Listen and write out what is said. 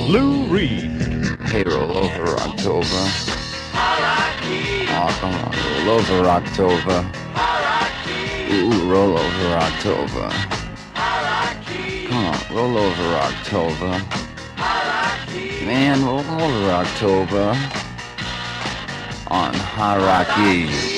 Lou Reed. Hey, roll over Rocktober. Hauraki. Oh, come on, roll over Rocktober. Hauraki. Ooh, roll over Rocktober. Hauraki. Come on, roll over Rocktober. Hauraki. Man, roll over Rocktober on Hauraki.